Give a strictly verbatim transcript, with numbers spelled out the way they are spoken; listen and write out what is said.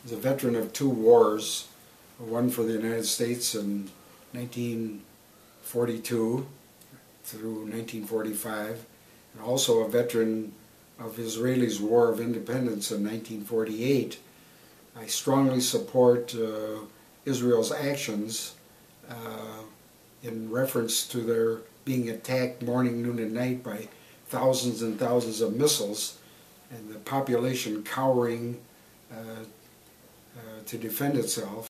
is a veteran of two wars, one for the United States in nineteen forty-two through nineteen forty-five, and also a veteran of Israel's War of Independence in nineteen forty-eight. I strongly support uh, Israel's actions uh, in reference to their being attacked morning, noon, and night by thousands and thousands of missiles, and the population cowering uh, uh, to defend itself.